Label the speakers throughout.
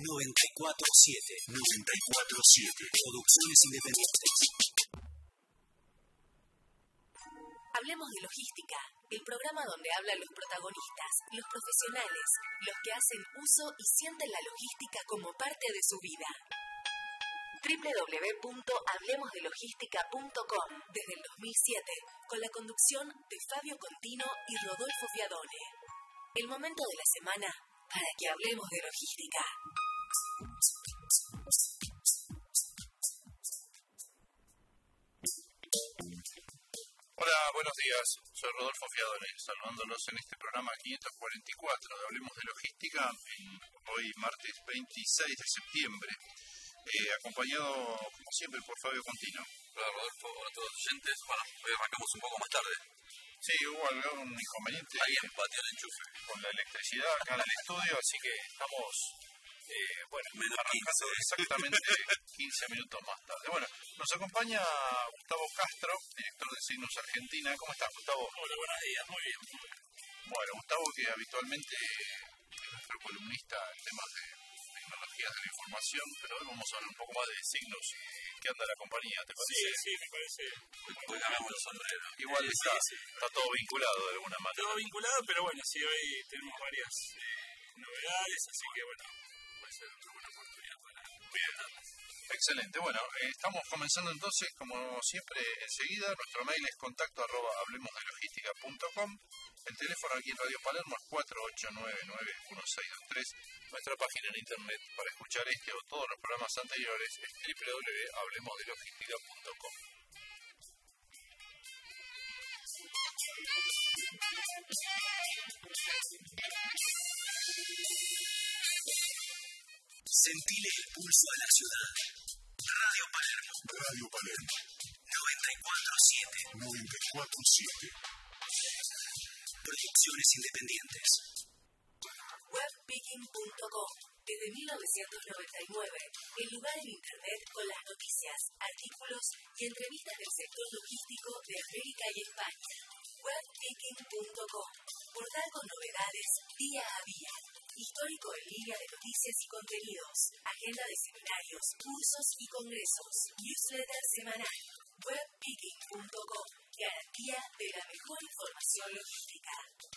Speaker 1: 94.7 Producciones Independientes.
Speaker 2: Hablemos de logística, el programa donde hablan los protagonistas, los profesionales, los que hacen uso y sienten la logística como parte de su vida. www.hablemosdelogística.com desde el 2007, con la conducción de Fabio Contino y Rodolfo Fiadone. El momento de la semana para que hablemos de logística.
Speaker 3: Hola, buenos días. Soy Rodolfo Fiadone, saludándolos en este programa 544 de Hablemos de Logística, hoy martes 26 de septiembre, acompañado, como siempre, por Fabio Contino.
Speaker 4: Hola Rodolfo, hola a todos los oyentes. Bueno, hoy arrancamos un poco más tarde.
Speaker 3: Sí, hubo algún inconveniente.
Speaker 4: Alguien pateó el enchufe.
Speaker 3: Con la electricidad acá en el estudio, así que estamos, arrancando exactamente 15 minutos más tarde. Bueno, nos acompaña Gustavo Castro, director de Signus Argentina. ¿Cómo estás, Gustavo?
Speaker 4: Hola, buenos días, muy bien.
Speaker 3: Bueno, Gustavo, que habitualmente es nuestro columnista en temas de tecnologías de la información, pero hoy vamos a hablar un poco más de Signus. ¿Qué anda la compañía, te parece?
Speaker 4: Sí, me parece. Hoy cambiamos los sombreros.
Speaker 3: Igual está todo vinculado de alguna manera.
Speaker 4: Todo vinculado, pero bueno, sí, hoy tenemos varias novedades, así que bueno, va a ser una buena oportunidad para cuidarnos.
Speaker 3: Excelente, bueno, estamos comenzando entonces, como siempre, enseguida. Nuestro mail es contacto@hablemosdelogística.com. El teléfono aquí en Radio Palermo es 4899-1623. Nuestra página en internet para escuchar este o todos los programas anteriores es www.hablemosdelogística.com.
Speaker 1: Sentile el pulso a la ciudad. Radio Palermo. 94.7 Producciones Independientes.
Speaker 2: Webpicking.com. Desde 1999, el lugar en Internet con las noticias, artículos y entrevistas del sector logístico de América y España. Webpicking.com. Portal con novedades día a día. Histórico en línea de noticias y contenidos. Agenda de seminarios, cursos y congresos. Newsletter semanal. Webpicking.com. Garantía de la mejor información logística.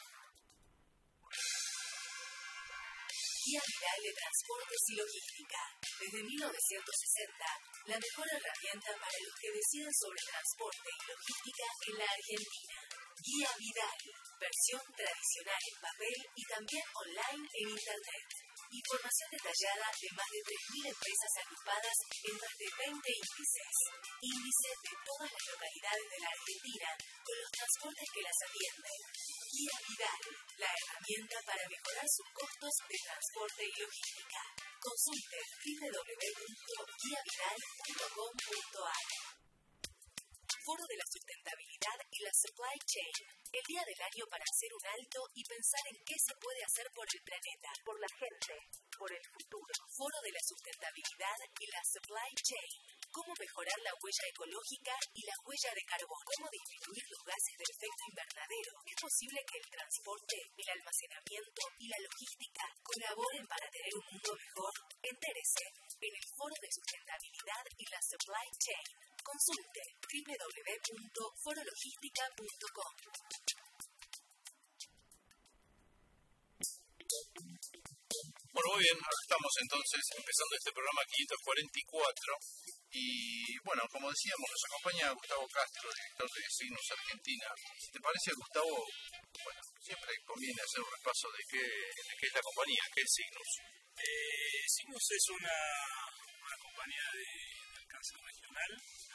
Speaker 2: Guía Viral de Transportes y Logística. Desde 1960, la mejor herramienta para los que deciden sobre transporte y logística en la Argentina. Guía Vidal, versión tradicional en papel y también online en Internet. Información detallada de más de 3.000 empresas agrupadas en más de 20 índices. Índices de todas las localidades de la Argentina con los transportes que las atienden. Guía Vidal, la herramienta para mejorar sus costos de transporte y logística. Consulte www.guiavidal.com.ar. Foro de la Sustentabilidad y la Supply Chain. El día del año para hacer un alto y pensar en qué se puede hacer por el planeta, por la gente, por el futuro. Foro de la Sustentabilidad y la Supply Chain. Cómo mejorar la huella ecológica y la huella de carbono. Cómo disminuir los gases de efecto invernadero. Es posible que el transporte, el almacenamiento y la logística colaboren para tener un mundo mejor. Entérese en el Foro de Sustentabilidad y la Supply Chain. Consulte www.forologística.com.
Speaker 3: Bueno, muy bien, estamos entonces empezando este programa 544 y bueno, como decíamos, nos acompaña Gustavo Castro, director de Signus Argentina. Si te parece, Gustavo, bueno, siempre conviene hacer un repaso de qué es la compañía, qué es Signus.
Speaker 4: Signus es una compañía de alcance regional.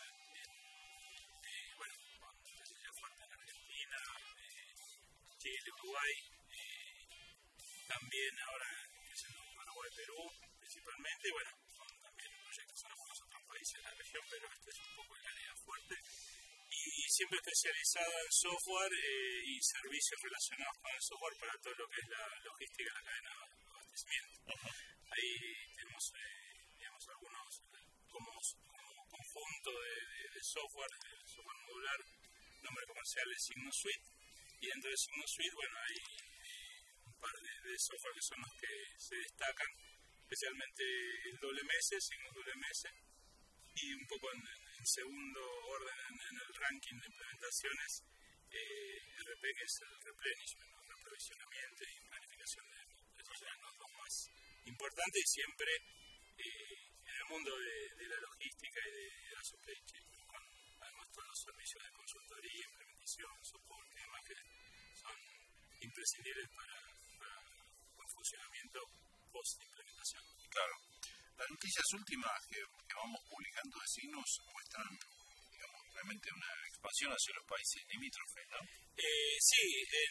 Speaker 4: Chile, Uruguay, también ahora creciendo en Paraguay, Perú, principalmente, y bueno, también proyectos en algunos otros países de la región, pero este es un poco el área fuerte. Y siempre especializada en software y servicios relacionados con el software para todo lo que es la logística de la cadena de abastecimiento. Ahí tenemos, digamos, algunos como conjunto de software modular, nombre comercial es Signus Suite. Y dentro de Signus Suite, bueno, hay un par de software que son los que se destacan especialmente el WMS, signos WMS, y un poco en segundo orden en el ranking de implementaciones, RP, que es el replenishment, ¿no? Reprovisionamiento y planificación de demanda. Esos serán los dos más importantes y siempre en el mundo de la logística y de la supply chain, con además todos los servicios de consultoría, implementación, soporte y demás que son imprescindibles para un funcionamiento post-implementación.
Speaker 3: Claro. Las noticias últimas que vamos publicando de signos muestran, digamos, realmente una expansión hacia los países limítrofes, ¿no?
Speaker 4: Sí,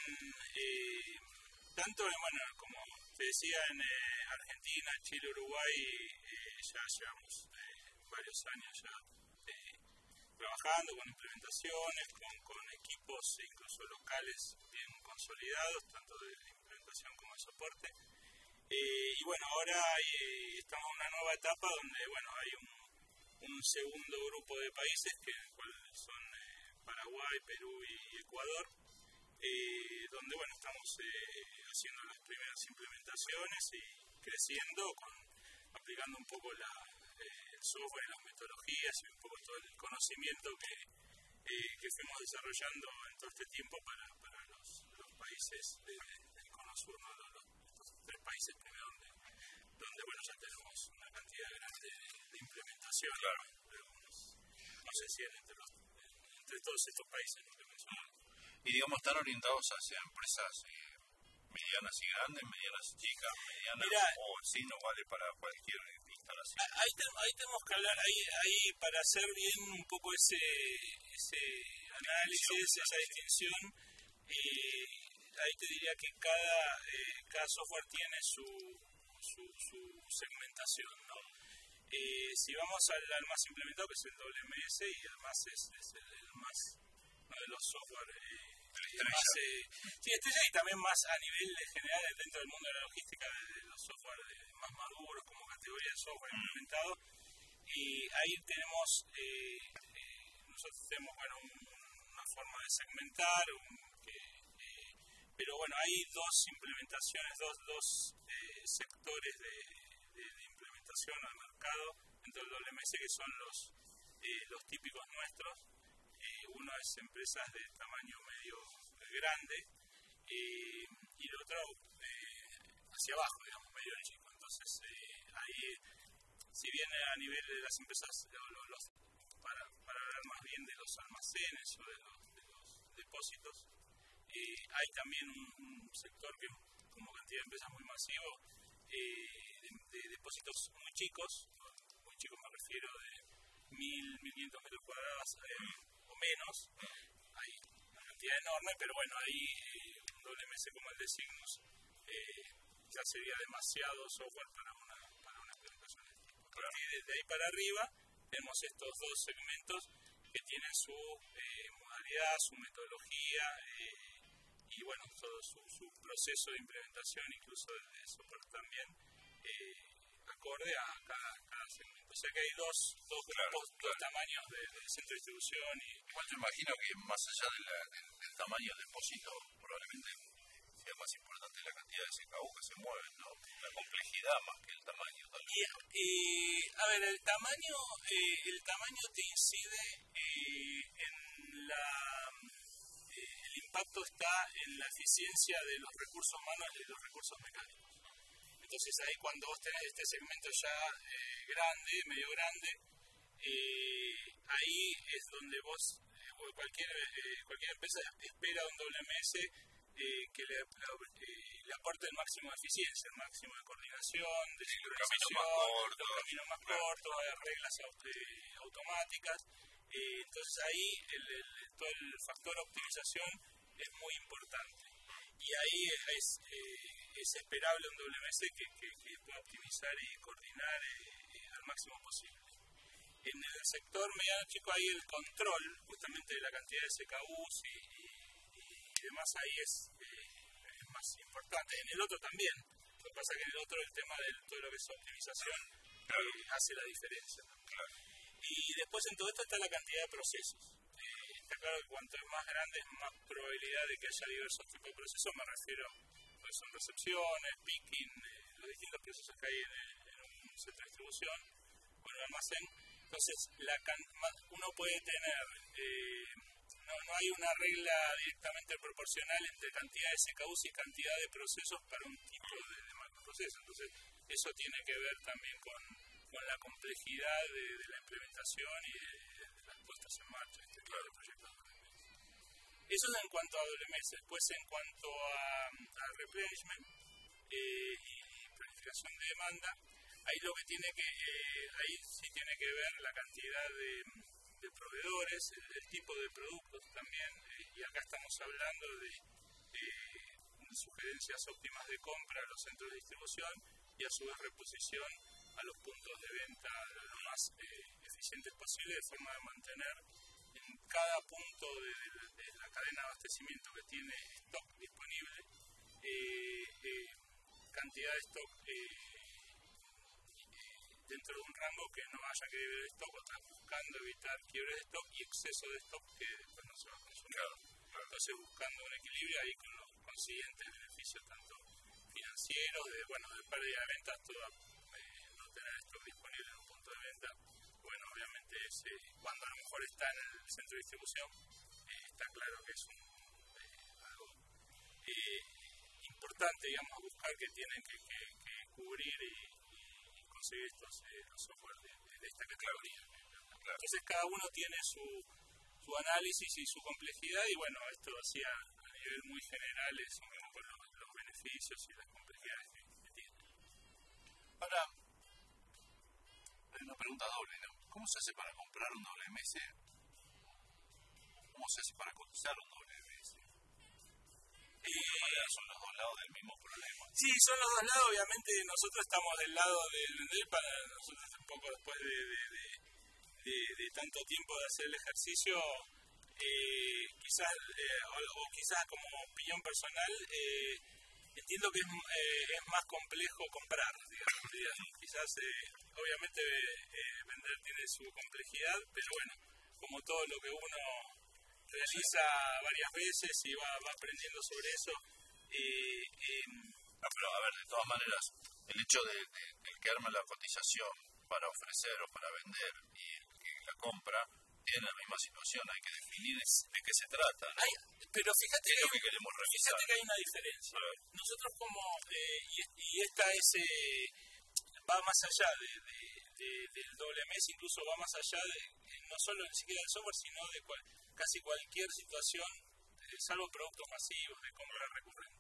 Speaker 4: tanto bueno, como te decía, en Argentina, Chile, Uruguay, ya llevamos varios años ya trabajando con implementaciones, con equipos incluso locales bien consolidados, tanto de implementación como de soporte. Y bueno, ahora estamos en una nueva etapa donde bueno, hay un segundo grupo de países que son Paraguay, Perú y Ecuador, donde bueno, estamos haciendo las primeras implementaciones y creciendo, aplicando un poco el software y las metodologías y un poco todo el conocimiento que fuimos desarrollando en todo este tiempo para los países del cono sur, ¿no? Estos 3 países primero donde bueno, ya tenemos una cantidad grande de implementación.
Speaker 3: Claro.
Speaker 4: No sé si entre todos estos países lo que mencionamos.
Speaker 3: Y digamos, están orientados hacia empresas medianas y grandes, medianas y chicas, medianas, o sí, no vale para cualquier instalación.
Speaker 4: Ahí tenemos que hablar, ahí para hacer bien un poco ese análisis, esa distinción, ahí te diría que cada software tiene su segmentación, ¿no? Si vamos al más implementado, que es el WMS, y además es el más, uno de los software más, estrella, y también más a nivel general dentro del mundo de la logística, de los software más maduros como categoría de software implementado. Y ahí tenemos, nosotros tenemos bueno, una forma de segmentar, pero bueno, hay dos implementaciones, dos sectores de implementación al mercado dentro del WMS, que son los típicos nuestros. Uno es empresas de tamaño medio grande y el otro hacia abajo, digamos, medio chico. Entonces ahí, si bien a nivel de las empresas, para hablar más bien de los almacenes o de los depósitos, hay también un sector que como cantidad de empresas muy masivo, de depósitos muy chicos me refiero de 1.000, 1.500 metros cuadrados o menos. Hay una cantidad enorme, pero bueno, ahí un WMS como el de Signus ya sería demasiado software para una implementación. Y desde ahí para arriba tenemos estos dos segmentos que tienen su modalidad, su metodología y bueno, todo su proceso de implementación, incluso de soporte también, acorde a cada segmento. O sea que hay dos grupos, dos tamaños de centro de distribución.
Speaker 3: Igual yo imagino que más allá del tamaño del depósito, probablemente sea más importante la cantidad de CKU que se mueven, ¿no? La complejidad más que el tamaño.
Speaker 4: A ver, el tamaño te incide en el impacto está en la eficiencia de los recursos humanos y de los recursos mecánicos. Entonces ahí cuando vos tenés este segmento ya grande, medio grande, ahí es donde vos, cualquier empresa espera un WMS que le aporte el máximo de eficiencia, el máximo de coordinación, de sincronización, los caminos más cortos, reglas automáticas. Entonces ahí todo el factor optimización es muy importante. Y ahí es esperable un WMS que pueda optimizar y coordinar al máximo posible. En el sector mediano chico hay el control justamente de la cantidad de SKUs y demás, ahí es más importante. En el otro también. Lo que pasa es que en el otro el tema de todo lo que es optimización hace la diferencia. Claro. Y después en todo esto está la cantidad de procesos. Está claro que cuanto es más grande es más probabilidad de que haya diversos tipos de procesos. Me refiero a son recepciones, picking, los distintos procesos que hay centro de distribución o en un almacén. Entonces, uno puede tener, no hay una regla directamente proporcional entre cantidad de SKUs y cantidad de procesos para un tipo de macroproceso. Entonces, eso tiene que ver también con la complejidad de la implementación y de las puestas en marcha de proyectos. Eso es en cuanto a WMS. Después, en cuanto a replenishment y planificación de demanda, ahí lo que ahí sí tiene que ver la cantidad de proveedores, el tipo de productos también, y acá estamos hablando de sugerencias óptimas de compra a los centros de distribución y a su vez reposición a los puntos de venta lo más eficientes posible, de forma de mantener en cada punto de la cadena de abastecimiento que tiene stock disponible, cantidad de stock dentro de un rango que no haya que de stock, o está buscando evitar quiebres de stock y exceso de stock que después no se va a consumir. Entonces, buscando un equilibrio ahí con los consiguientes beneficios tanto financieros, de pérdida de ventas, no tener stock disponible en un punto de venta. Bueno, obviamente cuando a lo mejor está en el centro de distribución, está claro que es algo importante, digamos, buscar que tienen que cubrir y conseguir estos los software de esta categoría. Entonces, cada uno tiene su análisis y su complejidad, y bueno, esto hacía a nivel muy general son los beneficios y las complejidades que tiene.
Speaker 3: Ahora, hay una pregunta doble, ¿no? ¿Cómo se hace para comprar un WMS? ¿Cómo se hace para cotizar un WMS? Son los dos lados del mismo problema.
Speaker 4: Sí, son los dos lados. Obviamente nosotros estamos del lado del vender. Para nosotros un poco después de tanto tiempo de hacer el ejercicio, quizás como opinión personal, entiendo que es más complejo comprar, digamos. Quizás obviamente vender tiene su complejidad, pero bueno, como todo lo que uno realiza varias veces y va aprendiendo sobre eso.
Speaker 3: Pero a ver, de todas maneras, el hecho de que arma la cotización para ofrecer o para vender y el que la compra tiene la misma situación, hay que definir de qué se trata, ¿no?
Speaker 4: Pero fíjate
Speaker 3: que queremos revisar.
Speaker 4: Fíjate que hay una diferencia. Nosotros y esta va más allá del WMS, incluso va más allá no solo ni siquiera del software, sino de casi cualquier situación, salvo productos masivos de compra recurrente.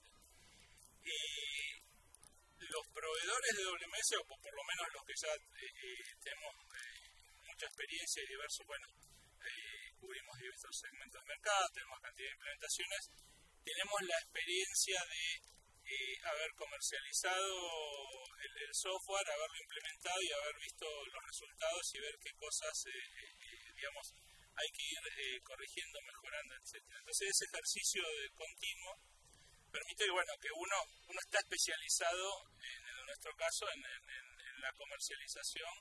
Speaker 4: Los proveedores de WMS, o por lo menos los que ya tenemos mucha experiencia y diversos, cubrimos diversos segmentos de mercado, tenemos cantidad de implementaciones, tenemos la experiencia de haber comercializado el software, haberlo implementado y haber visto los resultados y ver qué cosas, hay que ir corrigiendo, mejorando, etc. Entonces, ese ejercicio continuo permite que uno está especializado, en nuestro caso, en la comercialización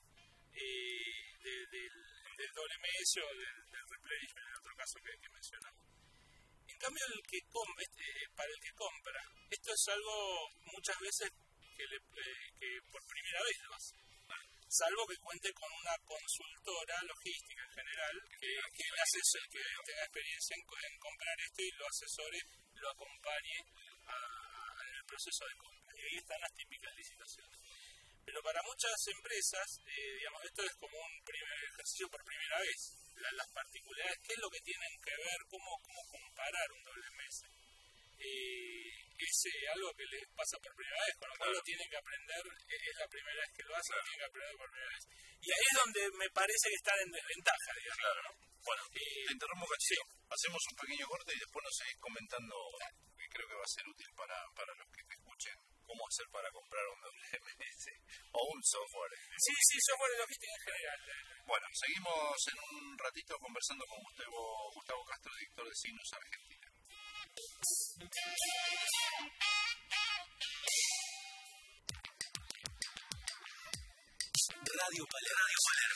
Speaker 4: del WMS o del replenishment, en otro caso que mencionamos. En cambio, para el que compra, esto es algo muchas veces que por primera vez lo hace. Salvo que cuente con una consultora logística en general que tenga experiencia en comprar esto y lo asesore, lo acompañe en el proceso de compra. Y ahí están las típicas licitaciones. Pero para muchas empresas, esto es como un primer ejercicio por primera vez. Las particularidades, qué es lo que tienen que ver, cómo comparar un WMS. Es algo que les pasa por primera vez, con lo cual lo tienen que aprender, es la primera vez que lo hacen, lo tienen que aprender por primera vez. Y ahí es donde me parece que están en desventaja, digamos.
Speaker 3: Claro, ¿no? Bueno, te interrumpo, Cachito. Hacemos un pequeño corte y después nos seguís comentando, que creo que va a ser útil para los que te escuchen, cómo hacer para comprar un WMS o un software.
Speaker 4: Sí, software de logística en general.
Speaker 3: Bueno, seguimos en un ratito conversando con Gustavo Castro, director de Signos Argentina.
Speaker 1: Radio Palermo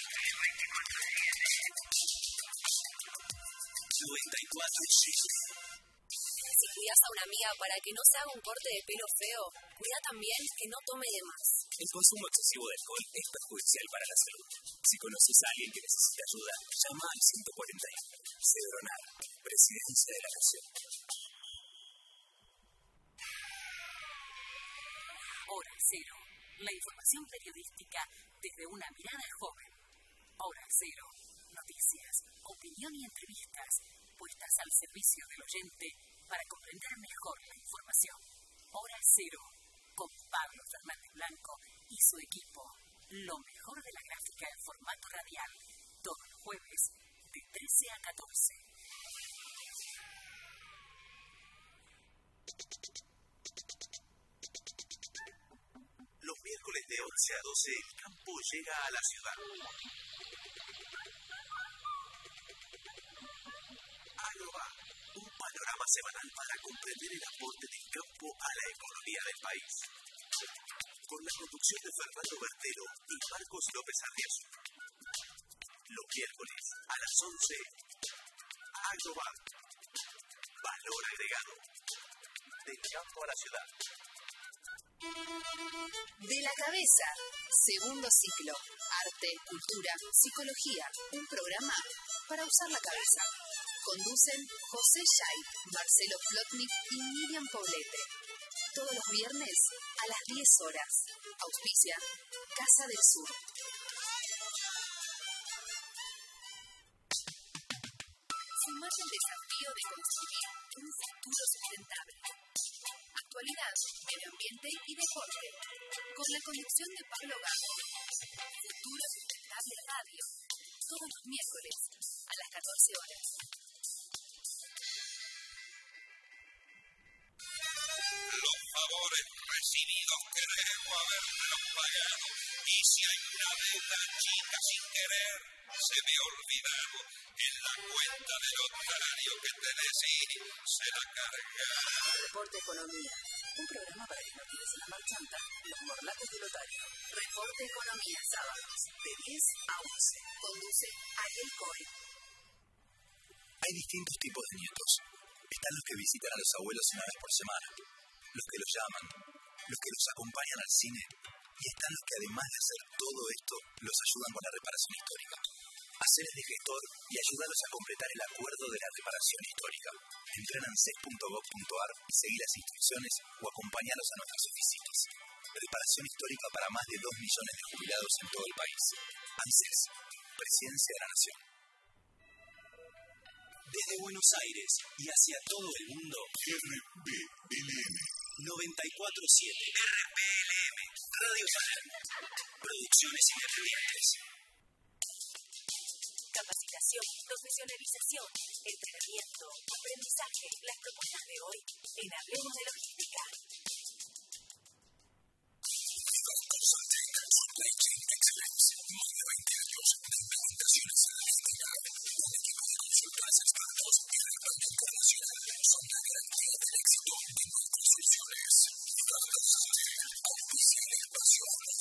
Speaker 1: 94.7.
Speaker 2: Si cuidas a una amiga para que no se haga un corte de pelo feo, cuida también que no tome de más.
Speaker 1: El consumo excesivo de alcohol es perjudicial para la salud. Si conoces a alguien que necesita ayuda, llama al 141. Cedronar, Presidencia de la Nación.
Speaker 2: Hora Cero. La información periodística desde una mirada joven. Hora Cero. Noticias, opinión y entrevistas puestas al servicio del oyente para comprender mejor la información. Hora Cero. Con Pablo Fernández Blanco y su equipo. Lo mejor de la gráfica en formato radial. Todos los jueves de 13 a 14.
Speaker 5: Los miércoles de 11 a 12 el campo llega a la ciudad. Agroba, un panorama semanal para comprender el aporte del campo a la economía del país. Con la conducción de Fernando Bertero y Marcos López Arriazu. Los miércoles a las 11. Agroba, valor agregado. Del campo a la ciudad.
Speaker 2: De la cabeza. Segundo ciclo. Arte, cultura, psicología. Un programa para usar la cabeza. Conducen José Shay, Marcelo Flotnik y Miriam Poblete. Todos los viernes a las 10 horas. Auspicia Casa del Sur. Sumate al desafío de construir un futuro sustentable. Actualidad, medio ambiente y deporte. Con la conducción de Pablo Gago. Futuro Sustentable Radio. Todos los miércoles a las 14 horas.
Speaker 6: Los favores recibidos queremos haberlos pagado. Y si hay una deuda chica sin querer, se me ha olvidado. En la cuenta del notario que te decís, se la cargará.
Speaker 2: Reporte Economía. Un programa para que no tires en la marchanta los morlacos del otario. Reporte Economía, sábados, de 10 a 11. Conduce Ariel Cohen.
Speaker 1: Hay distintos tipos de nietos. Están los que visitan a los abuelos una vez por semana, los que los llaman, los que los acompañan al cine, y están los que además de hacer todo esto, los ayudan con la reparación histórica. Hacerles de gestor y ayudarlos a completar el acuerdo de la reparación histórica. Entra en anses.gov.ar y seguí las instrucciones o acompáñalos a nuestras oficinas. Reparación histórica para más de 2 millones de jubilados en todo el país. ANSES, Presidencia de la Nación. Desde Buenos Aires y hacia todo el mundo, RPLM 94.7. RPLM, Radio Talent. Producciones independientes.
Speaker 2: Capacitación, profesionalización, entrenamiento, aprendizaje. Las propuestas de hoy en Hablemos de Logística.
Speaker 1: Consulting Supply Chain Excellence. Más de 20 años de implementaciones en logística. Un equipo de consultores expertos y respaldo internacional son la garantía del éxito de nuestras soluciones. Consulting, auspicia el espacio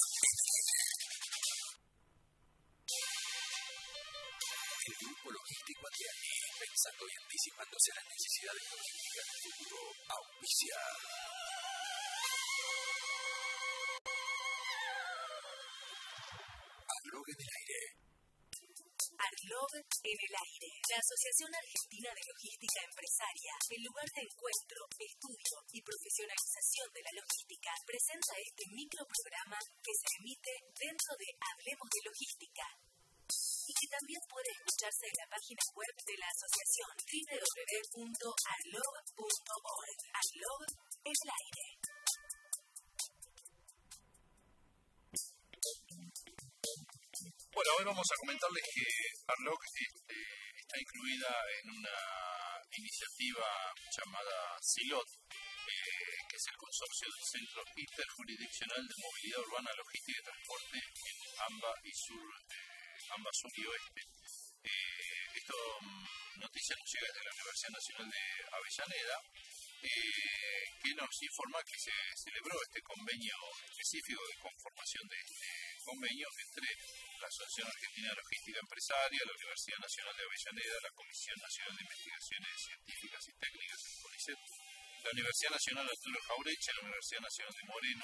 Speaker 1: El Grupo Logístico Adriani, pensando y anticipándose a las necesidades logísticas del futuro, auspicia. Arlog en el aire.
Speaker 2: Arlog en el aire. La Asociación Argentina de Logística Empresaria, el lugar de encuentro, estudio y profesionalización de la logística, presenta este microprograma que se emite dentro de Hablemos de Logística y que también puede escucharse en la página web de la asociación www.arlog.org. Arlog en el aire.
Speaker 3: Bueno, hoy vamos a comentarles que Arlog está incluida en una iniciativa llamada CILOT, que es el consorcio del Centro Interjurisdiccional de Movilidad Urbana, Logística y Transporte en AMBA y AMBA Sur y Oeste. Esto noticia nos llega desde la Universidad Nacional de Avellaneda, que nos informa que se celebró este convenio específico de conformación de este convenio entre la Asociación Argentina de Logística Empresaria, la Universidad Nacional de Avellaneda, la Comisión Nacional de Investigaciones Científicas y Técnicas, el CONICET, la Universidad Nacional Arturo Jauretche, la Universidad Nacional de Moreno, la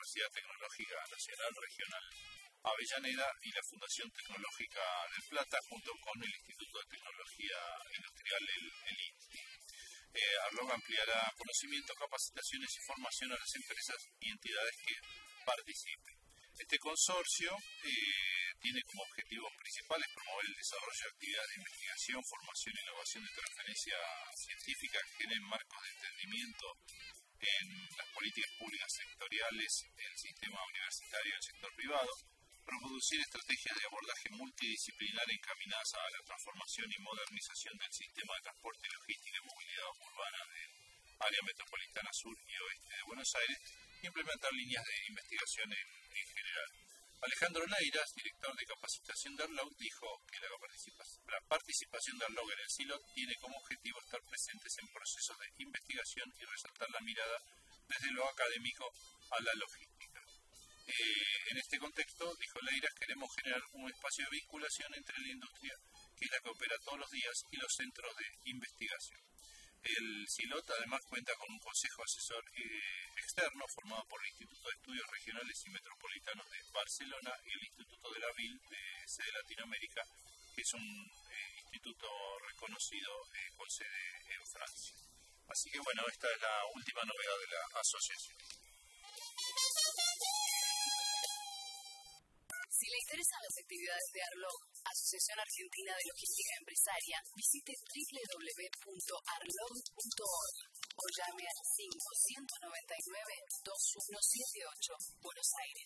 Speaker 3: Universidad Tecnológica Nacional Regional Avellaneda y la Fundación Tecnológica del Plata, junto con el Instituto de Tecnología Industrial, el INTI. Arlog ampliará conocimientos, capacitaciones y formación a las empresas y entidades que participen. Este consorcio tiene como objetivos principales promover el desarrollo de actividades de investigación, formación, innovación y transferencia científica que generen marcos de entendimiento en las políticas públicas sectoriales, el sistema universitario y el sector privado, producir estrategias de abordaje multidisciplinar encaminadas a la transformación y modernización del sistema de transporte, logística y movilidad urbana del área metropolitana sur y oeste de Buenos Aires, e implementar líneas de investigación en general. Alejandro Leiras, director de capacitación de Arlog, dijo que la participación de Arlog en el SILOT tiene como objetivo estar presentes en procesos de investigación y resaltar la mirada desde lo académico a la logística. En este contexto, dijo Leiras, queremos generar un espacio de vinculación entre la industria, que es la que opera todos los días, y los centros de investigación. El SILOT además cuenta con un consejo asesor externo formado por el Instituto de Estudios Regionales y Metropolitanos de Barcelona y el Instituto de la VIL de sede Latinoamérica, que es un instituto reconocido con sede en Francia. Así que bueno, esta es la última novedad de la asociación.
Speaker 2: Si le interesan las actividades de Arlog, Asociación Argentina de Logística Empresaria, visite www.arlog.org o llame al 5-199-2178, Buenos Aires.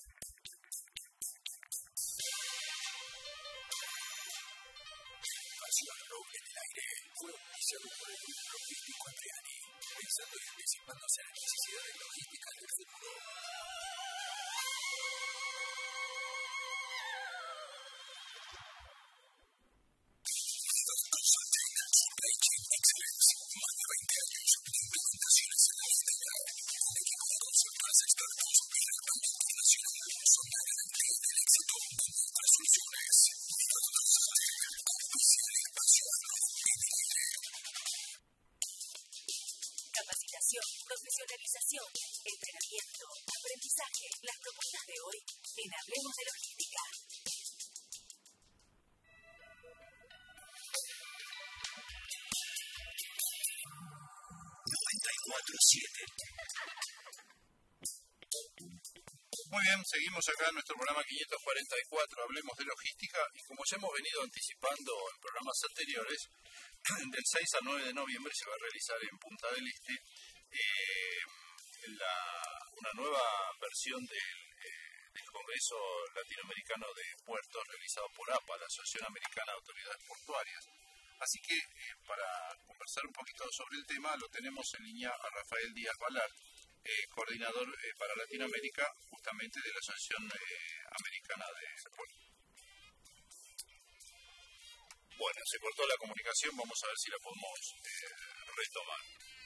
Speaker 5: Espacio Arlog en el aire fue iniciado por el Grupo Logístico Andriani, pensando y anticipándose a las necesidades logísticas del futuro.
Speaker 2: Capacitación, profesionalización, entrenamiento, aprendizaje, las propuestas de hoy en Hablemos de Logística.
Speaker 3: Muy bien, seguimos acá en nuestro programa 544, Hablemos de Logística, y como ya hemos venido anticipando en programas anteriores, del 6 al 9 de noviembre se va a realizar en Punta del Este una nueva versión del Congreso Latinoamericano de Puertos realizado por APA, la Asociación Americana de Autoridades Portuarias. Así que para conversar un poquito sobre el tema lo tenemos en línea a Rafael Díaz Balart, coordinador para Latinoamérica justamente de la Asociación Americana de Puertos. Bueno, se cortó la comunicación, vamos a ver si la podemos retomar.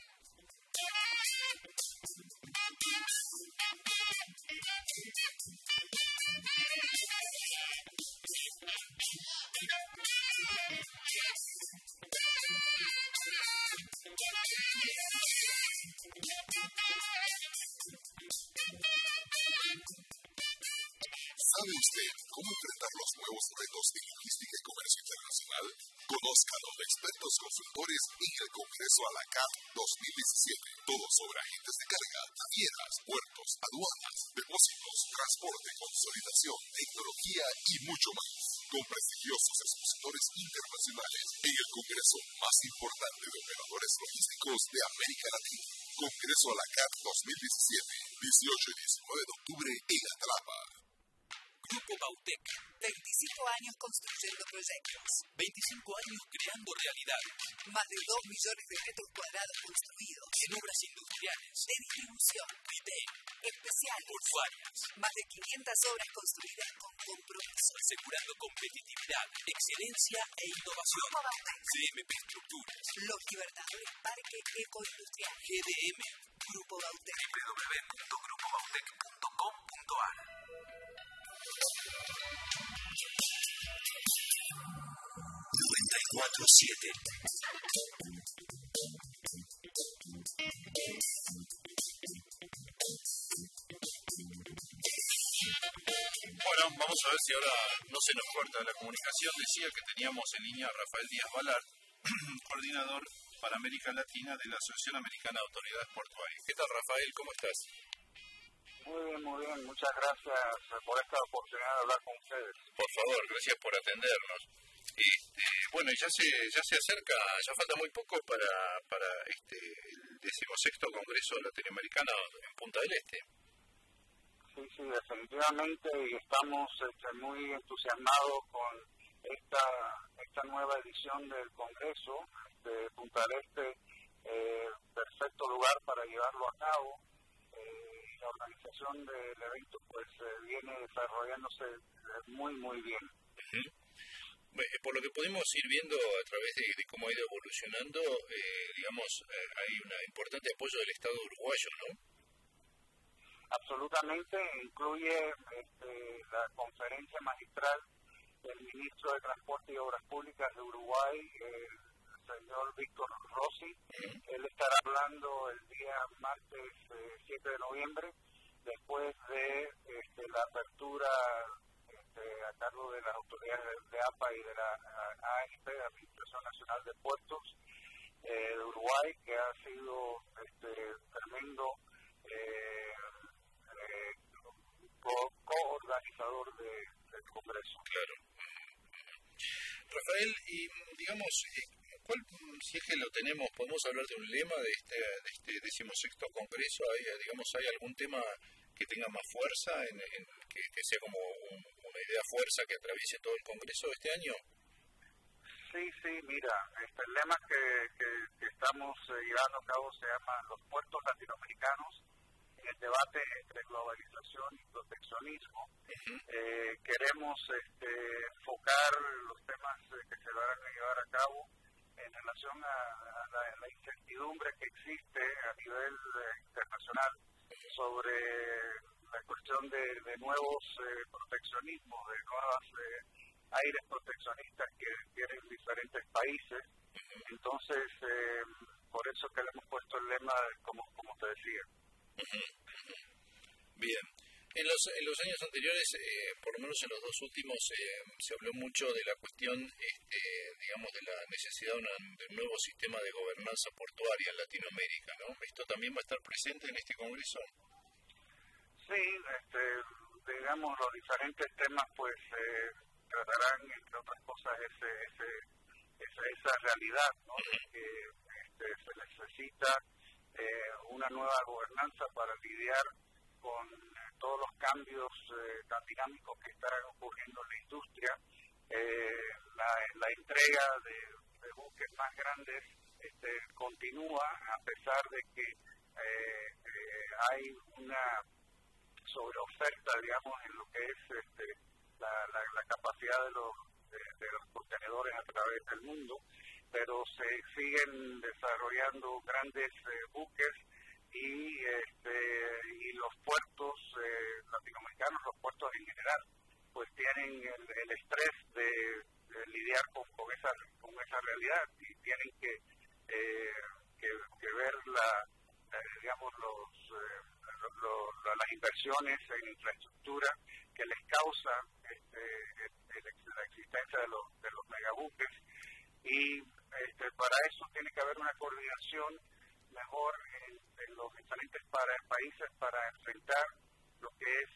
Speaker 7: ¿Sabe usted cómo enfrentar los nuevos retos de logística y comercio internacional? Conozca a los expertos consultores en el Congreso ALACAT 2017. Todo sobre agentes de carga, navieras, puertos, aduanas, depósitos, transporte, consolidación, tecnología y mucho más. Con prestigiosos expositores internacionales en el Congreso más importante de operadores logísticos de América Latina. Congreso ALACAT 2017, 18 y 19 de octubre en Atlapa.
Speaker 5: Grupo Bautec,
Speaker 8: 25 años construyendo proyectos.
Speaker 5: 25 años creando realidades.
Speaker 8: Más de 2 millones de metros cuadrados construidos.
Speaker 5: En obras industriales.
Speaker 8: De distribución.
Speaker 5: Retail.
Speaker 8: Especiales.
Speaker 5: Portuarias.
Speaker 8: Más de 500 obras construidas con compromiso.
Speaker 5: Asegurando competitividad, excelencia e innovación.
Speaker 8: Grupo Bautec.
Speaker 5: CMP Estructuras.
Speaker 8: Los Libertadores Parque Ecoindustrial.
Speaker 5: GDM.
Speaker 8: Grupo Bautec.
Speaker 5: www.grupobautec.com.ar
Speaker 7: 94.7.
Speaker 3: Bueno, vamos a ver si ahora no se nos corta la comunicación. Decía que teníamos en línea a Rafael Díaz Balart, coordinador para América Latina de la Asociación Americana de Autoridades Portuarias. ¿Qué tal, Rafael? ¿Cómo estás?
Speaker 9: Muy bien. Muchas gracias por esta oportunidad de hablar con ustedes.
Speaker 3: Por favor, gracias por atendernos. Bueno, ya se acerca, ya falta muy poco para el 16º Congreso Latinoamericano en Punta del Este.
Speaker 9: Sí, definitivamente, y estamos muy entusiasmados con esta nueva edición del Congreso. Punta del Este, perfecto lugar para llevarlo a cabo. La organización del evento pues viene desarrollándose muy bien.
Speaker 3: Uh-huh. Por lo que pudimos ir viendo a través de cómo ha ido evolucionando, hay un importante apoyo del Estado uruguayo, ¿no?
Speaker 9: Absolutamente, incluye la conferencia magistral del ministro de Transporte y Obras Públicas de Uruguay, el señor Víctor Rossi. Él estará hablando el día martes 7 de noviembre, después de la apertura a cargo de las autoridades de APA y de la ANP, Administración Nacional de Puertos de Uruguay, que ha sido tremendo co-organizador del Congreso.
Speaker 3: Claro. Rafael, y ¿cuál, si es que lo tenemos, podemos hablar de un lema de este 16º Congreso? ¿Hay algún tema que tenga más fuerza, que sea como una idea fuerza que atraviese todo el Congreso de este año?
Speaker 9: Sí, mira, el lema que estamos llevando a cabo se llama Los puertos latinoamericanos en el debate entre globalización y proteccionismo. Uh-huh. Queremos enfocar los temas que se van a llevar a cabo en relación a la incertidumbre que existe a nivel internacional sobre la cuestión de nuevos proteccionismos, de nuevos aires proteccionistas que tienen diferentes países. Entonces, por eso que le hemos puesto el lema, como te decía.
Speaker 3: Bien. En los años anteriores, por lo menos en los dos últimos, se habló mucho de la cuestión, de la necesidad de un nuevo sistema de gobernanza portuaria en Latinoamérica, ¿no? ¿Esto también va a estar presente en este Congreso?
Speaker 9: Sí, los diferentes temas, pues, tratarán, entre otras cosas, esa realidad, ¿no? Que se necesita una nueva gobernanza para lidiar con todos los cambios tan dinámicos que están ocurriendo en la industria. La entrega de buques más grandes continúa, a pesar de que hay una sobreoferta, en lo que es la capacidad de los contenedores a través del mundo, pero se siguen desarrollando grandes buques y los puertos latinoamericanos, los puertos en general, pues tienen el estrés de lidiar con esa realidad y tienen que ver las inversiones en infraestructura que les causa la existencia de los megabuques, y para eso tiene que haber una coordinación mejor en los diferentes países para enfrentar lo que es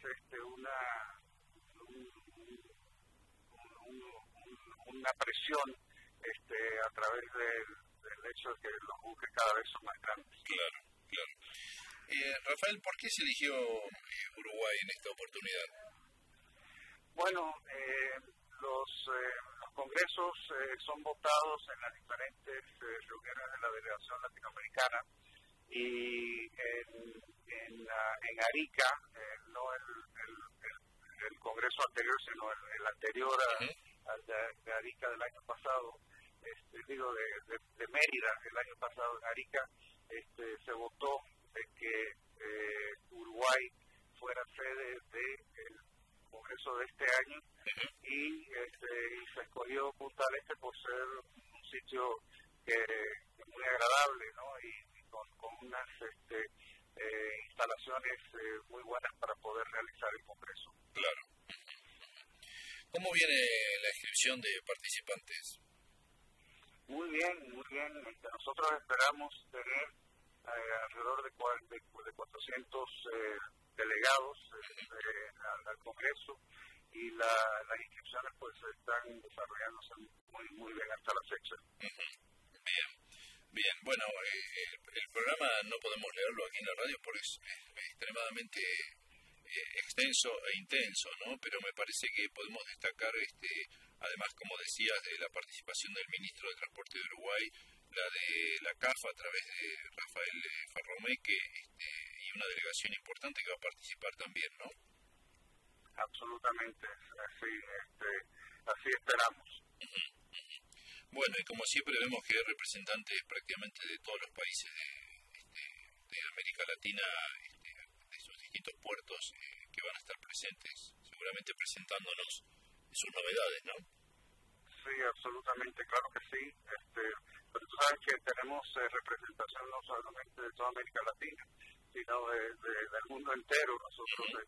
Speaker 9: una presión a través del hecho de que los buques cada vez son más grandes.
Speaker 3: Claro. Rafael, ¿por qué se eligió Uruguay en esta oportunidad?
Speaker 9: Bueno, los congresos son votados en las diferentes reuniones de la delegación latinoamericana, y en Arica, no el congreso anterior, sino el anterior al de Arica del año pasado, de Mérida el año pasado en Arica, se votó de que Uruguay fuera sede del Congreso de este año, y se escogió Punta del Este por ser un sitio que es muy agradable, ¿no? Y con unas instalaciones muy buenas para poder realizar el Congreso.
Speaker 3: Claro. ¿Cómo viene la inscripción de participantes?
Speaker 9: Muy bien, muy bien. Nosotros esperamos tener alrededor de 400 delegados al Congreso, y las inscripciones pues están desarrollándose muy bien hasta la fecha.
Speaker 3: Bien. Bueno, el programa no podemos leerlo aquí en la radio porque es extremadamente extenso e intenso, ¿no? Pero me parece que podemos destacar, además, como decías, de la participación del ministro de Transporte de Uruguay, la de la CAF a través de Rafael Farromeque, y una delegación importante que va a participar también, ¿no?
Speaker 9: Absolutamente, así esperamos.
Speaker 3: Bueno, y como siempre vemos que hay representantes prácticamente de todos los países de América Latina, de sus distintos puertos, que van a estar presentes, seguramente presentándonos sus novedades, ¿no?
Speaker 9: Sí, absolutamente, claro que sí. Pero tú sabes que tenemos representación no solamente de toda América Latina, sino del mundo entero. Nosotros,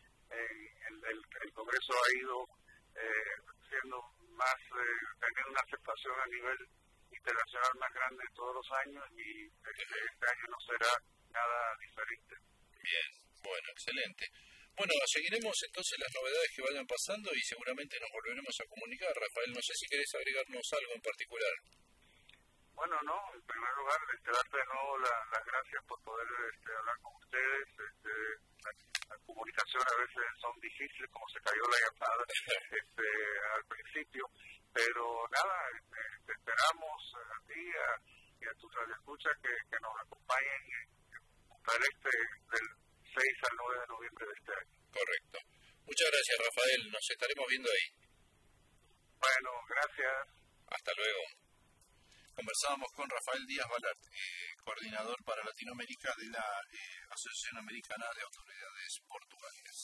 Speaker 9: el Congreso ha ido siendo más, tener una aceptación a nivel internacional más grande de todos los años, y este año no será nada diferente.
Speaker 3: Bien, bueno, excelente. Bueno, seguiremos entonces las novedades que vayan pasando y seguramente nos volveremos a comunicar. Rafael, no sé si querés agregarnos algo en particular.
Speaker 9: Bueno, no, en primer lugar, darte de nuevo las gracias por poder hablar con ustedes. La comunicación a veces son difíciles, como se cayó la llamada al principio, pero nada, te esperamos a ti y a tus radioescuchas que nos acompañen para del 6 al 9 de noviembre de este año.
Speaker 3: Correcto. Muchas gracias, Rafael, nos estaremos viendo ahí.
Speaker 9: Bueno, gracias.
Speaker 3: Hasta luego. Conversábamos con Rafael Díaz Balart, coordinador para Latinoamérica de la Asociación Americana de Autoridades Portuarias.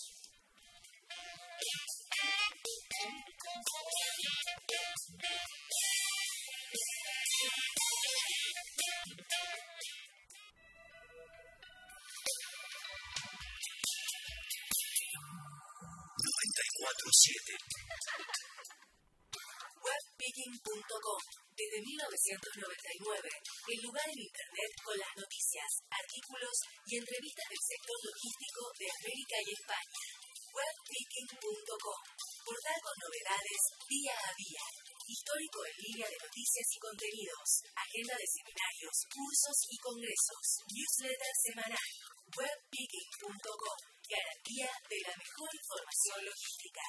Speaker 2: Webpicking.com. Desde 1999, el lugar en Internet con las noticias, artículos y entrevistas del sector logístico de América y España. Webpicking.com. Portal con novedades día a día. Histórico en línea de noticias y contenidos. Agenda de seminarios, cursos y congresos. Newsletter semanal. Webpicking.com. Garantía de la mejor información logística.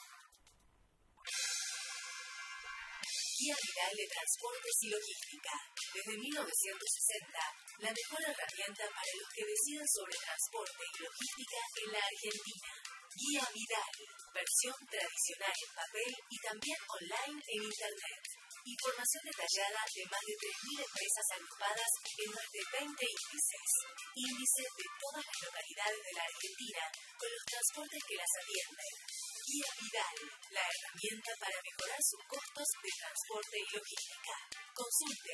Speaker 2: Guía Vidal de Transportes y Logística. Desde 1960, la mejor herramienta para los que deciden sobre transporte y logística en la Argentina. Guía Vidal, versión tradicional en papel y también online en Internet. Información detallada de más de 3.000 empresas agrupadas en más de 20 índices. Índices de todas las localidades de la Argentina con los transportes que las atienden. Guía Vidal, la herramienta para mejorar sus costos de transporte y logística. Consulte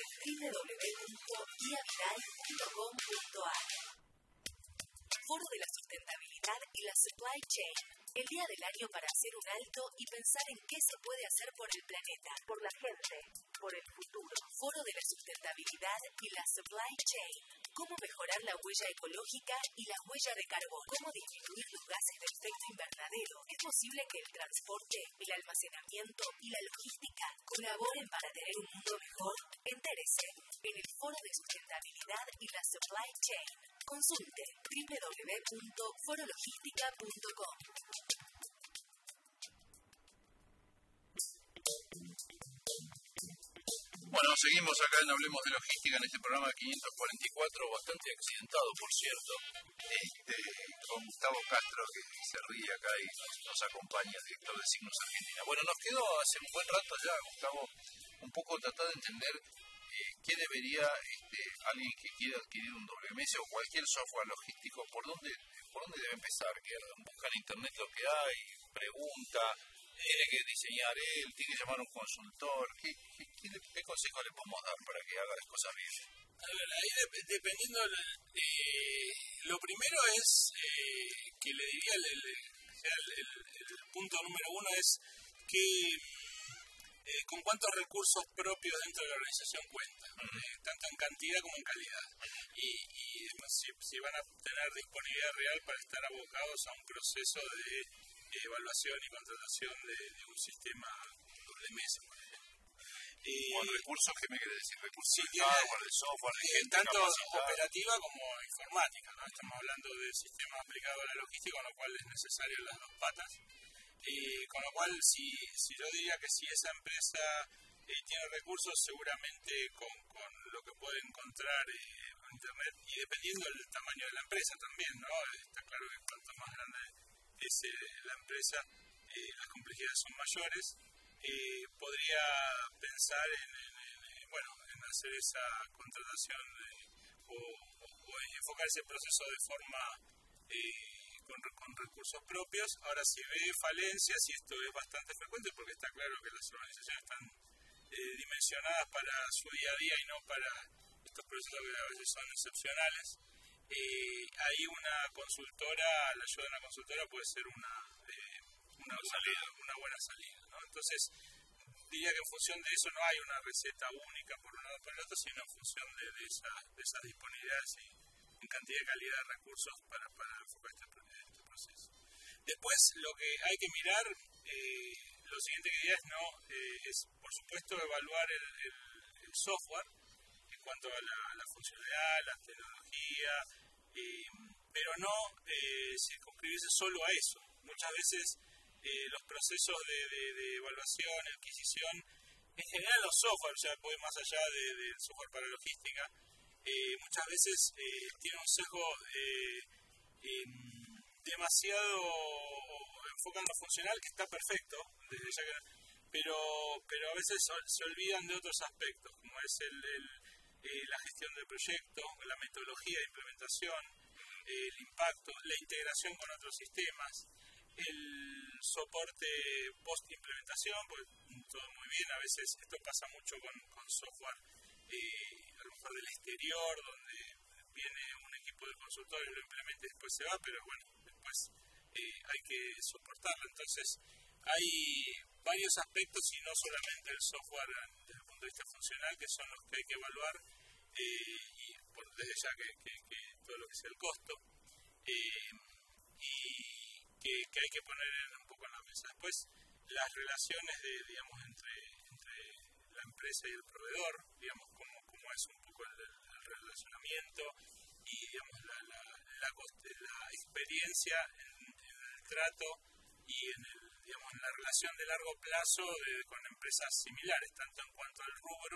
Speaker 2: www.guiavidal.com.ar. Foro de la Sustentabilidad y la Supply Chain. El día del año para hacer un alto y pensar en qué se puede hacer por el planeta, por la gente, por el futuro. Foro de la Sustentabilidad y la Supply Chain. Cómo mejorar la huella ecológica y la huella de carbono. Cómo disminuir los gases de efecto invernadero. ¿Es posible que el transporte, el almacenamiento y la logística colaboren para tener un mundo mejor? Entérese en el Foro de Sustentabilidad y la Supply Chain. Consulte www.forologística.com.
Speaker 3: Bueno, seguimos acá en Hablemos de Logística en este programa 544, bastante accidentado, por cierto, con Gustavo Castro, que se ríe acá y nos acompaña, el director de Signos Argentina. Bueno, nos quedó hace un buen rato ya, Gustavo, un poco tratar de entender qué debería alguien que quiera adquirir un WMS o cualquier software logístico, por dónde debe empezar. Que busca en internet lo que hay, pregunta, tiene que diseñar él, tiene que llamar a un consultor. ¿Qué consejo le podemos dar para que haga las cosas bien?
Speaker 4: A ver, ahí dependiendo, lo primero es que le diría, el punto número uno es con cuántos recursos propios dentro de la organización cuenta, tanto en cantidad como en calidad. Y si van a tener disponibilidad real para estar abocados a un proceso de evaluación y contratación de un sistema WMS, por ejemplo.
Speaker 3: Con recursos, ¿qué me quiere decir? Recursos
Speaker 4: sí,
Speaker 3: de hardware, de software, de gente
Speaker 4: tanto
Speaker 3: capacitada.
Speaker 4: operativa como informática, ¿no? Estamos hablando de sistemas aplicados a la logística, con lo cual es necesario las dos patas. Con lo cual, si yo diría que si esa empresa tiene recursos, seguramente con lo que puede encontrar en Internet, y dependiendo del tamaño de la empresa también, ¿no? Está claro que cuanto más grande es la empresa, las complejidades son mayores. Podría pensar en hacer esa contratación o enfocar ese proceso de forma con recursos propios. Ahora, si ve falencias, y esto es bastante frecuente porque está claro que las organizaciones están dimensionadas para su día a día y no para estos procesos que a veces son excepcionales, ahí la ayuda de una consultora puede ser una buena salida, ¿no? Entonces, diría que en función de eso no hay una receta única por un lado o por el otro, sino en función de esas disponibilidades y en cantidad y calidad de recursos para enfocar este proceso. Después, lo que hay que mirar, lo siguiente que diría es por supuesto evaluar el software en cuanto a la funcionalidad, la tecnología, pero no circunscribirse solo a eso. Muchas veces los procesos de evaluación, adquisición, en general los software, o sea, puede más allá del software para logística, muchas veces tiene un sesgo demasiado enfocado en lo funcional, que está perfecto, pero a veces se olvidan de otros aspectos, como es la gestión del proyecto, la metodología de implementación, el impacto, la integración con otros sistemas, el soporte post-implementación, pues todo muy bien, a veces esto pasa mucho con software a lo mejor del exterior, donde viene un equipo de consultores, lo implementa y después se va, pero bueno, después hay que soportarlo. Entonces hay varios aspectos y no solamente el software desde el punto de vista funcional, que son los que hay que evaluar, y desde ya que todo lo que sea el costo, y que hay que poner un poco en la mesa. Después, las relaciones entre la empresa y el proveedor, digamos, cómo es un poco el relacionamiento y, digamos, la experiencia en el trato y en la relación de largo plazo con empresas similares, tanto en cuanto al rubro,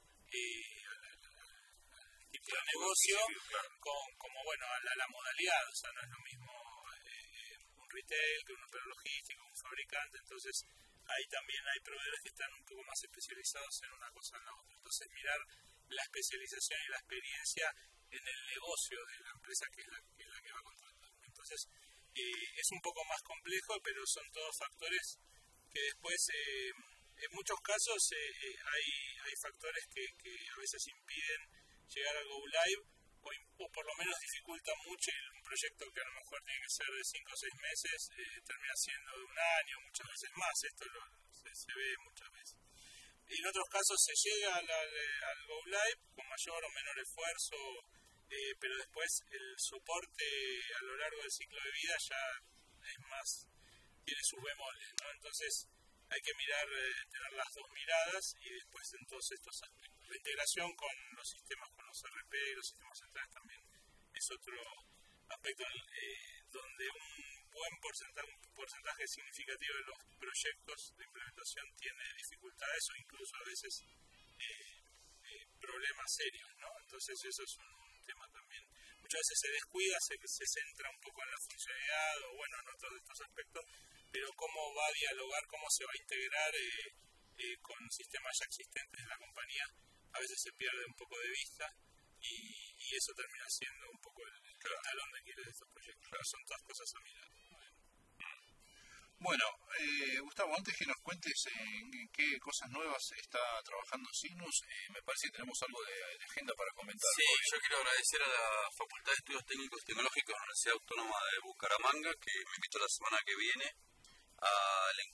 Speaker 4: al tipo de negocio, como a la modalidad. O sea, no es lo mismo retail, que un operador logístico, un fabricante. Entonces ahí también hay proveedores que están un poco más especializados en una cosa o en la otra. Entonces mirar la especialización y la experiencia en el negocio de la empresa que es la que va a contratar. Entonces es un poco más complejo, pero son todos factores que después en muchos casos hay factores que a veces impiden llegar al Go Live, o por lo menos dificulta mucho, y un proyecto que a lo mejor tiene que ser de 5 o 6 meses termina siendo de un año, muchas veces más. Esto se ve muchas veces. En otros casos se llega al Go Live con mayor o menor esfuerzo, pero después el soporte a lo largo del ciclo de vida ya es más, tiene sus bemoles, ¿no? Entonces hay que tener las dos miradas, y después en todos estos aspectos. La integración con los sistemas, con los RP y los sistemas centrales también es otro aspecto donde un buen porcentaje significativo de los proyectos de implementación tiene dificultades o incluso a veces problemas serios, ¿no? Entonces eso es un tema también. Muchas veces se descuida, se centra un poco en la funcionalidad o en otros de estos aspectos, pero cómo va a dialogar, cómo se va a integrar con sistemas ya existentes en la compañía, a veces se pierde un poco de vista, y eso termina siendo un poco el talón de Aquiles de estos proyectos. Pero son todas cosas a mirar.
Speaker 3: Bueno, Gustavo, antes que nos cuentes en qué cosas nuevas está trabajando Signus, me parece que tenemos algo de agenda para comentar.
Speaker 10: Sí, yo quiero agradecer a la Facultad de Estudios Técnicos y Tecnológicos de la Universidad Autónoma de Bucaramanga, que me invitó la semana que viene al encuentro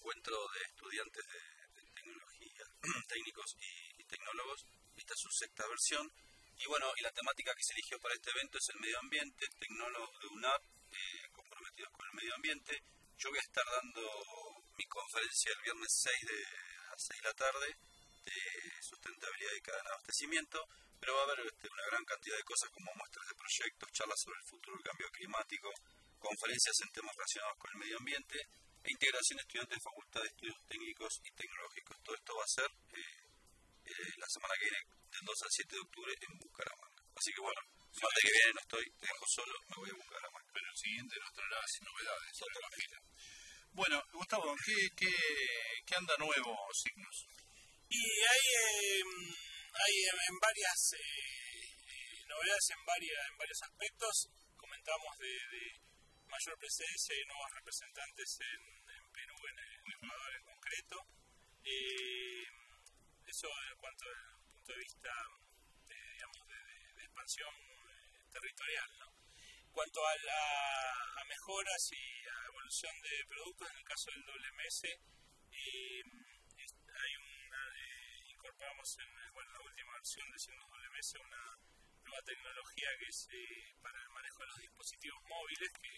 Speaker 10: encuentro de estudiantes de tecnología, técnicos y tecnólogos. Esta es su sexta versión. Y bueno, y la temática que se eligió para este evento es el medio ambiente, tecnólogos de UNAP comprometidos con el medio ambiente. Yo voy a estar dando mi conferencia el viernes 6 a las 6 de la tarde de sustentabilidad y cadena de abastecimiento, pero va a haber una gran cantidad de cosas como muestras de proyectos, charlas sobre el futuro del cambio climático, conferencias en temas relacionados con el medio ambiente e integración de estudiantes de Facultad de Estudios Técnicos y Tecnológicos. Todo esto va a ser la semana que viene, del 2 al 7 de octubre en Bucaramanga. Así que bueno, el martes que viene no estoy, te dejo solo, me voy a Bucaramanga.
Speaker 3: Pero el siguiente nos traerá novedades sobre la fila. Bueno, Gustavo, ¿qué anda nuevo, Signos?
Speaker 4: Y hay en varias novedades en varios aspectos. Comentamos de mayor presencia y nuevos representantes en Perú, en Ecuador en concreto. Eso en cuanto al punto de vista de expansión territorial, ¿no? En cuanto a mejoras y a evolución de productos, en el caso del WMS, incorporamos en la última versión de Signos WMS una nueva tecnología que es para el manejo de los dispositivos móviles, que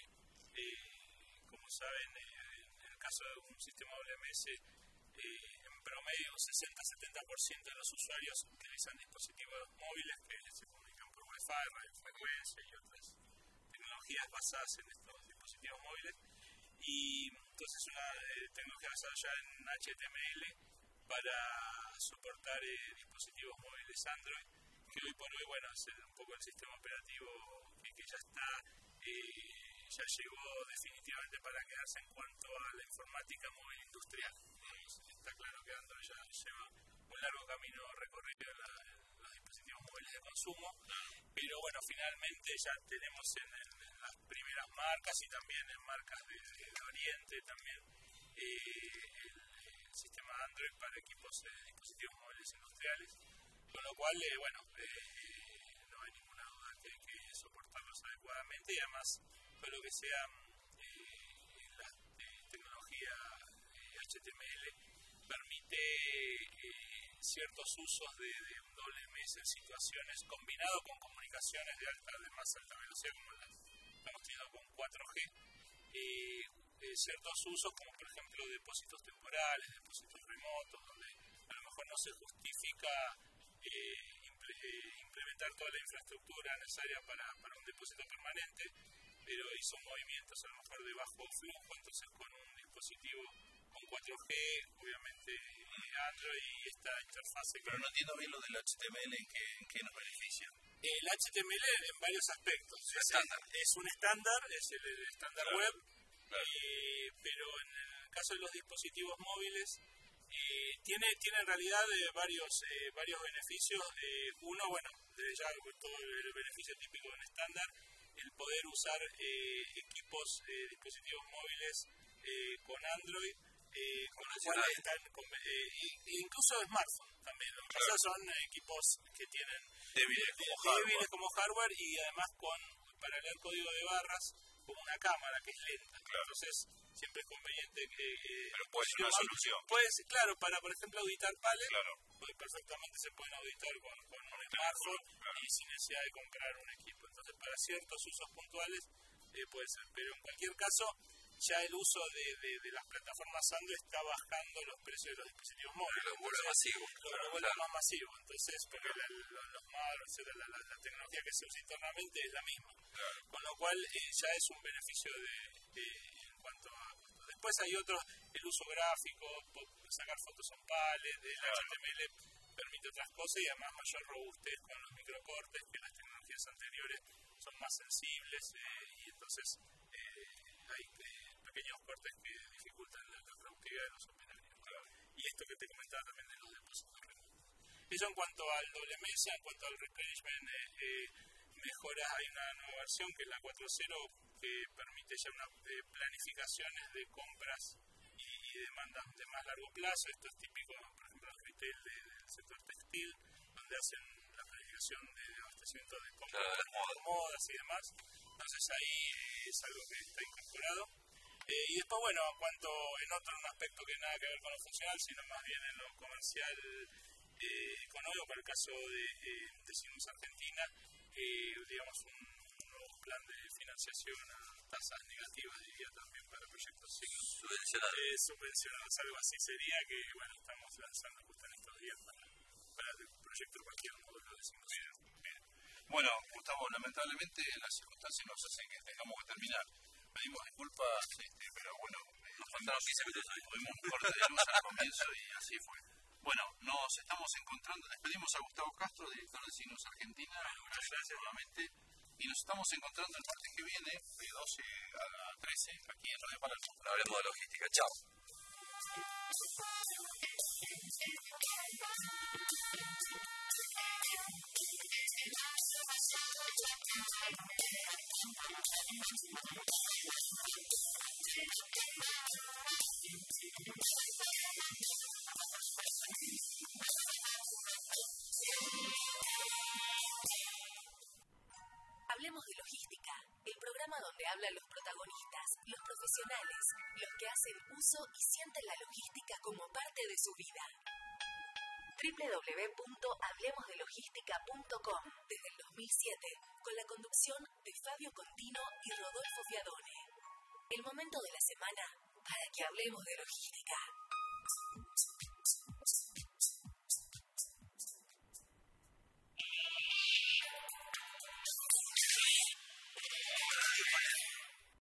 Speaker 4: como saben, en el caso de un sistema WMS, en promedio 60-70% de los usuarios utilizan dispositivos móviles que se comunican por Wi-Fi, radiofrecuencia y otras tecnologías basadas en estos dispositivos móviles. Y entonces una tecnología desarrollada en HTML para soportar dispositivos móviles Android, que hoy por hoy, bueno, es un poco el sistema operativo que ya está, ya llegó definitivamente para quedarse en cuanto a la informática móvil industrial. Está claro que Android ya lleva un largo camino recorrido en los dispositivos móviles de consumo, pero bueno, finalmente ya tenemos en las primeras marcas y también en marcas de Oriente también el sistema Android para equipos de dispositivos móviles industriales, con lo cual, no hay ninguna duda que hay que soportarlos adecuadamente, y además todo lo que sea la tecnología HTML permite ciertos usos de un WMS en situaciones combinado con comunicaciones de más alta velocidad, como las estamos teniendo con 4G, ciertos usos como por ejemplo depósitos temporales, depósitos remotos, donde a lo mejor no se justifica implementar toda la infraestructura necesaria para un depósito permanente, pero hizo movimientos a lo mejor de bajo flujo, entonces con un dispositivo con 4G, obviamente Android y esta interfase.
Speaker 3: Pero no entiendo bien lo del HTML, ¿en qué nos beneficia?
Speaker 4: El HTML en varios aspectos. Es un estándar, es el estándar web, pero en el caso de los dispositivos móviles tiene en realidad varios beneficios. Uno, ya todo el beneficio típico de un estándar, el poder usar equipos, dispositivos móviles con Android, incluso smartphones también. Lo que pasa son equipos que tienen débiles como hardware y además para leer código de barras como una cámara que es lenta. Entonces siempre es conveniente que
Speaker 3: pero puede ser una solución.
Speaker 4: Claro, para por ejemplo auditar palets, pues perfectamente se pueden auditar con un smartphone y sin necesidad de comprar un equipo. Entonces para ciertos usos puntuales puede ser, pero en cualquier caso ya el uso de las plataformas Android está bajando los precios de los dispositivos móviles.
Speaker 10: Lo vuelve masivo.
Speaker 4: Lo vuelve más masivo. Entonces, porque los modelos, la tecnología que se usa internamente es la misma. Con lo cual ya es un beneficio en cuanto a costo. Después hay otros, el uso gráfico, sacar fotos en palets, el HTML permite otras cosas y además mayor robustez con los microcortes, que las tecnologías anteriores son más sensibles y entonces hay pequeños cortes que dificultan la productividad de los operarios. Y esto que te comentaba también de los depósitos remotos. Eso en cuanto al WMS, en cuanto al replenishment, mejoras, hay una nueva versión que es la 4.0 que permite ya planificaciones de compras y demandas de más largo plazo. Esto es típico, por ejemplo, del retail del sector textil, donde hacen la planificación de abastecimiento de compras, modas y demás. Entonces ahí es algo que está incorporado. Y después, bueno, en un aspecto que nada que ver con lo funcional, sino más bien en lo comercial económico, para el caso de Signus Argentina, digamos, un nuevo plan de financiación a tasas negativas, diría también, para proyectos Signus. Subvencionados, algo así sería, que bueno, estamos lanzando justo en estos días para el proyecto de cualquier módulo de Signus.
Speaker 3: Bueno, Gustavo, lamentablemente las circunstancias nos hacen que tengamos que terminar. Pedimos disculpas, pero bueno, nos faltaron 15 minutos, tuvimos un corte de luz al comienzo y así fue. Bueno, nos estamos encontrando, despedimos a Gustavo Castro, director de Signus Argentina, muchas gracias nuevamente, y nos estamos encontrando el martes que viene, de 12 a 13, aquí en Radio Palermo.
Speaker 10: Hablemos de logística, chao.
Speaker 2: Hablemos de logística, el programa donde hablan los protagonistas, los profesionales, los que hacen uso y sienten la logística como parte de su vida. www.hablemosdelogística.com desde el 2007, con la conducción de Fabio Contino y Rodolfo Fiadone. El momento de la semana para que hablemos de logística.